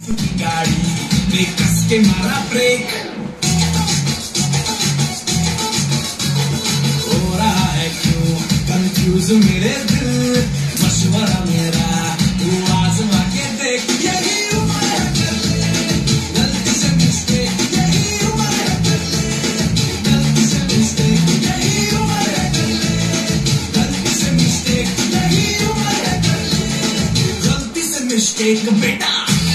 गाड़ी ने कस के मारा ब्रेक, हो रहा है क्यों कंफ्यूज मेरे दिल, मशवरा मेरा तू आजमा के देख, यही उम्र है गलती से मिस्टेक, यही उम्र है गलती से मिस्टेक, यही उम्र है गलती से मिस्टेक, यही उम्र है गलती से मिस्टेक बेटा।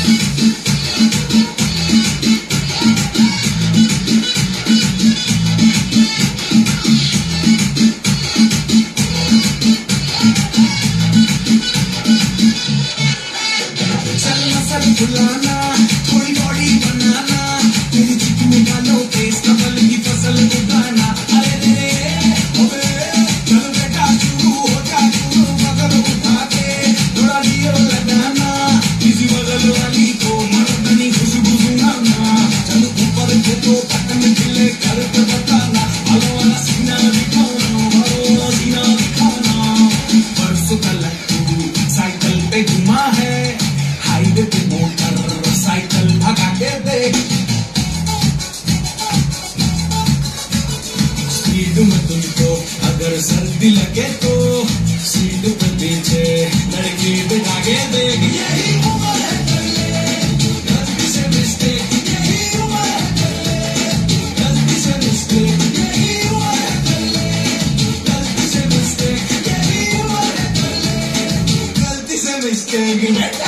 फुलाना कोई बॉडी बनाना, तेरी चिक में डालो तेज कमल की फसल उगाना, अरे रे अबे चल बेटा शुरू हो जा तू मगर उठा के थोड़ा लियो लगाना, किसी बगल वाली को मर्दनी खुशबू सुनाना, चल ऊपर के तो पटन खिले कर के बताना, हलो वाला सीना दिखाना, हलो सीना दिखाना, परसों का लट्टू साइकिल पे घुमा है, हाईवे पे मोटर साइकिल भगा के देख, स्पीड में तुमको अगर सर्दी लगे तो सीट पे पीछे लड़की बिठा के देख, यही उम्र है गलती से मिस्टेक, यही उम्र है गलती से मिस्टेक, यही उम्र है गलती से मिस्टेक, यही उम्र है गलती से मिस्टेक।